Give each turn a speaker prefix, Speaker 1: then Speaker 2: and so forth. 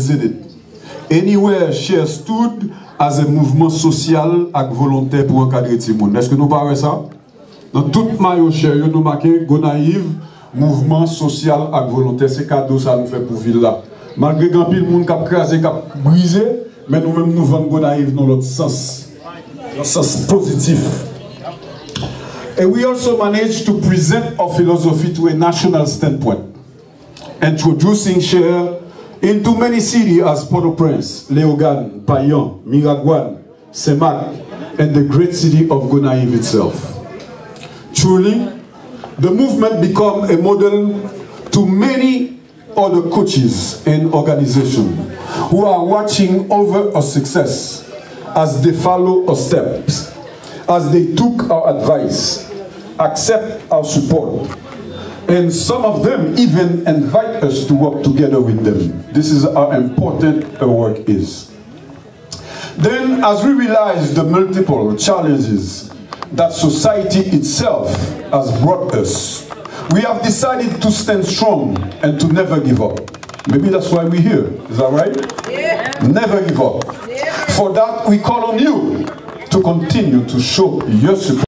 Speaker 1: visit it. Anywhere Share stood as a mouvement social et volontaire pour encadrer tout le monde. Est-ce que nous parlons ça? Dans toute maillot Share, nous marquons Gonaïve, mouvement social et volontaire. C'est cadeau ça nous fait pour ville là. Malgré grand pile monde qui a crasé, qui a brisé, mais nous-mêmes nous vendons Gonaïve dans l'autre sens. Dans le sens positif. And we also managed to present our philosophy to a national standpoint, introducing Share into many cities as Port-au-Prince, Léogane, Payan, Miragouane, Semak, and the great city of Gonaïve itself. Truly, the movement became a model to many other coaches and organizations who are watching over our success as they follow our steps, as they took our advice, accept our support, and some of them even invite us to work together with them. This is how important our work is. Then, as we realize the multiple challenges that society itself has brought us, we have decided to stand strong and to never give up. Maybe that's why we're here. Is that right? Yeah. Never give up. Yeah. For that, we call on you to continue to show your support.